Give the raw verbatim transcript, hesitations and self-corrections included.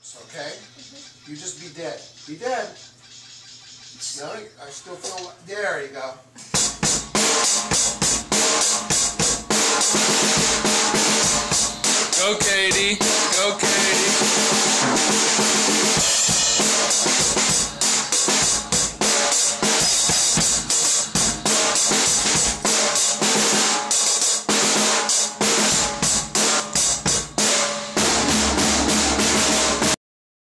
okay? Mm-hmm. You just be dead. Be dead. No, I still feel, there you go.